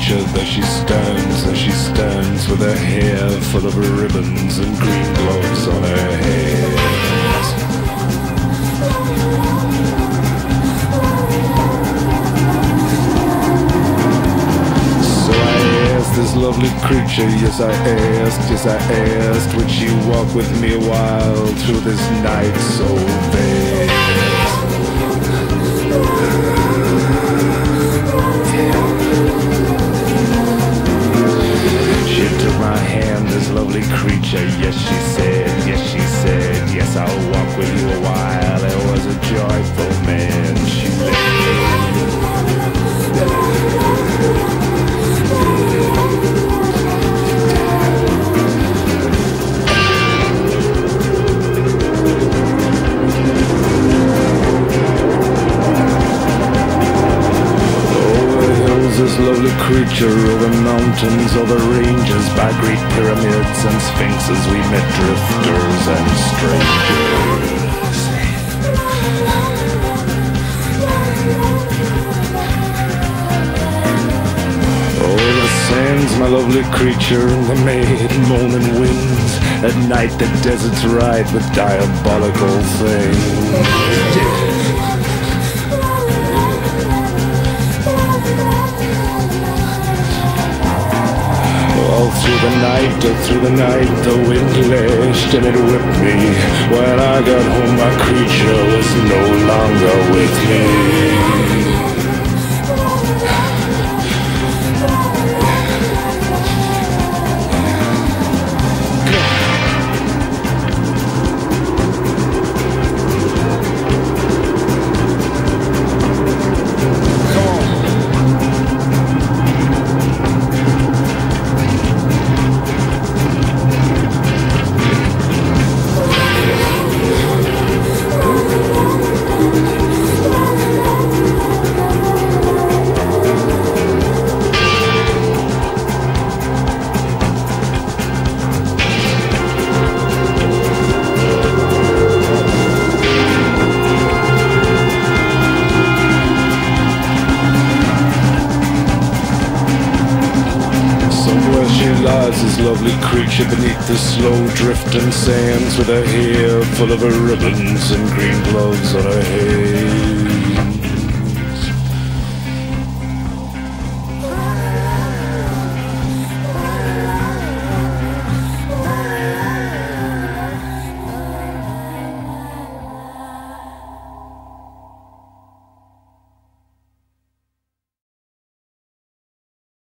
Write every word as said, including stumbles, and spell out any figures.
creature, there she stands, there she stands, with her hair full of ribbons and green gloves on her head. So I asked this lovely creature, yes I asked, yes I asked, would she walk with me a while through this night so vast? She took my hand, this lovely creature, yes she said, yes she said, yes I'll walk with you a while. It was a joyful man she this lovely creature, over mountains, over ranges, by great pyramids and sphinxes, we met drifters and strangers. Oh, the sands, my lovely creature, and the maid moaning winds. At night the deserts ride with diabolical things. All through the night, all through the night, the wind lashed and it whipped me. When I got home, my creature was no longer with me. This lovely creature beneath the slow drifting sands, with her hair full of her ribbons and green gloves on her head.